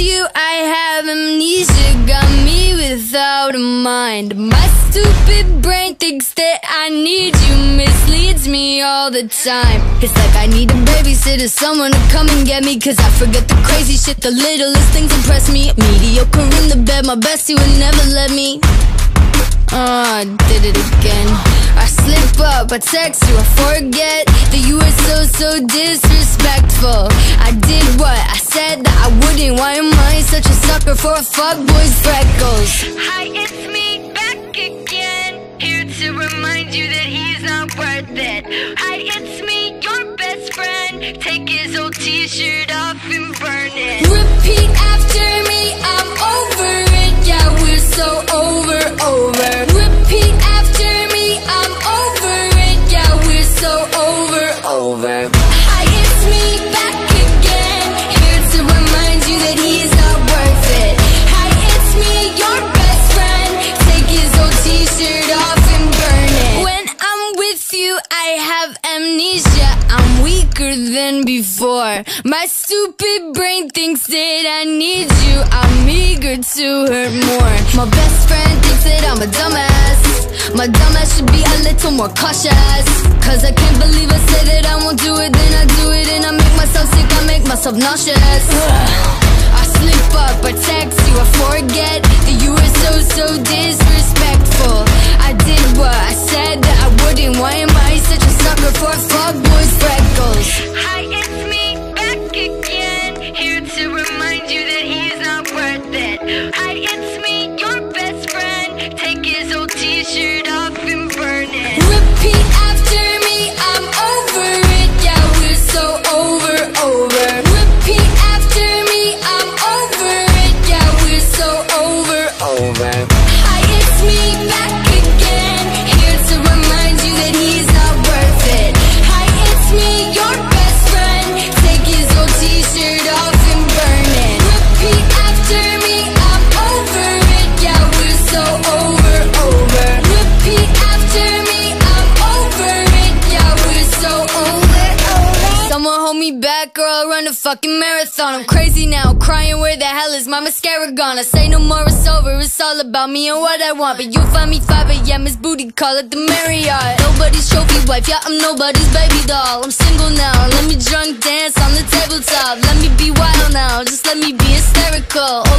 you, I have amnesia, got me without a mind. My stupid brain thinks that I need you, misleads me all the time. It's like I need a babysitter, someone to come and get me, cause I forget the crazy shit, the littlest things impress me. Mediocre in the bed, my bestie would never let me. I did it again. I slip up, I text you, I forget that you were so disrespectful. I did what I said that I wouldn't. Why am I such a sucker for a fuckboy's freckles? Hi, it's me back again, here to remind you that he's not worth it. Hi, it's me, your best friend. Take his old t-shirt off and burn it. Repeat after me, I'm over it. Yeah, we're so over. Repeat after me, I'm over it. Yeah, we're so over. Hi, it's me back again, here to remind you that he's not worth it. Hi, it's me, your best friend. Take his old t-shirt off and burn it. When I'm with you, I have amnesia, I'm weaker than before. My stupid brain thinks that I need you, I'm eager to hurt more. My best friend thinks that I'm a dumbass. My dumbass should be a little more cautious, cause I can't believe I say that I won't do it, then I do it, and I make myself sick, I make myself nauseous. I slip up, I text you, I forget that you were so disrespectful. I did what I said that I wouldn't. Why am I such a sucker for a fuckboy's freckles? Hi, it's me back again, here to remind you that he's not worth it. Hi, it's me, your best friend. Take his old t-shirt off and burn it. Repeat after me, I'm over it. Yeah, we're so over. Repeat after me, I'm over it. Yeah, we're so over. Hi, it's me back again, here to remind you that he's not worth it. Hi, it's me, your best friend. Take his old t-shirt off and burn it. Repeat after me, I'm over it. Yeah, we're so over. Repeat after me, I'm over it. Yeah, we're so over. Someone hold me back, girl, I'll run a fucking marathon. I'm crazy now, crying, where the hell is my mascara gone? I say no more, it's over, it's all about me and what I want. But you'll find me 5 AM, it's booty call at the Marriott. Nobody's trophy wife, yeah, I'm nobody's baby doll. I'm single now, let me drunk dance on the tabletop. Let me be wild now, just let me be hysterical.